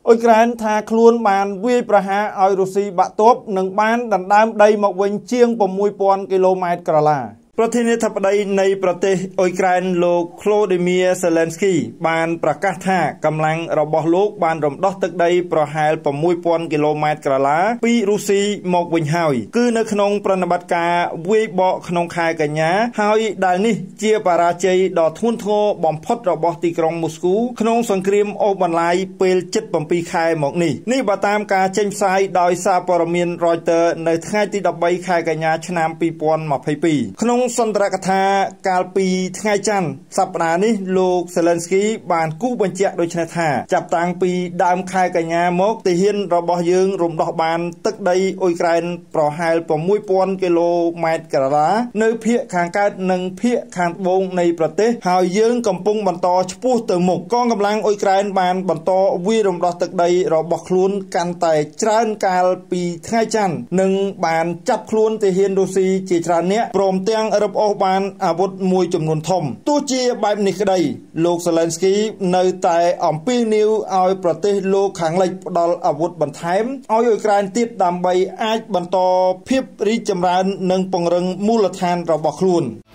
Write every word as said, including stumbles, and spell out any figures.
អ៊ុយក្រែនថាខ្លួនបានវាយប្រហារឲ្យរុស្ស៊ីបាក់ទប់និងបានដណ្ដើមដីមកវិញជាង6,000គីឡូម៉ែត្រក្រឡាប្រធានាធិបតីនៃប្រទេសអ៊ុយក្រែនលោក Volodymyr Zelensky បានប្រកាសថាកម្លាំងរបស់លោកបានរំដោះទឹកដីប្រហែល6,000គីឡូម៉ែត្រក្រឡាពីរុស្ស៊ីមកវិញហើយគឺនៅក្នុងប្រតិបត្តិការវាយបកក្នុងខែកញ្ញាហើយដែលនេះជាបរាជ័យដ៏ធ្ងន់ធ្ងរបំផុតរបស់ទីក្រុងមូស្គូក្នុងសង្គ្រាមអូសបន្លាយពេលជិត7ខែមកនេះនេះបើតាមការចេញផ្សាយដោយសារព័ត៌មាន Reuters នៅថ្ងៃទី13ខែកញ្ញាឆ្នាំ2022ក្នុងសន្ទរកថាកាលពីថ្ងៃច័ន្ទសប្តាហ៍នេះលោក Zelensky បានគូបញ្ជាក់ដូចនេះថាចាប់តាំងពីដើមខែកញ្ញាមកទាហានរបស់យើងរំដោះបានទឹកដីអ៊ុយក្រែនប្រហែល6,000គីឡូម៉ែត្រក្រឡានៅភាគខាងកើតនិងភាគខាងត្បូងនៃប្រទេសហើយយើងកំពុងបន្តឆ្ពោះទៅមុខកងកម្លាំងអ៊ុយក្រែនបានបន្តវាយរំដោះទឹកដីរបស់ខ្លួនកាន់តែច្រើនកាលពីថ្ងៃច័ន្ទនិងបានចាប់ខ្លួនទាហានរុស្ស៊ីជាច្រើនអ្នកព្រមទាំងរឹបអូសបានអាវុធមួយចំនួនធំទោះជាបែបនេះក្តីលោក Zelensky នៅតែអំពាវនាវឲ្យប្រទេសលោកខាងលិចផ្ដល់អាវុធបន្ថែមឲ្យអ៊ុយក្រែនទៀតដើម្បីអាចបន្តភាពរីកចម្រើននិងពង្រឹងមូលដ្ឋានរបស់ខ្លួន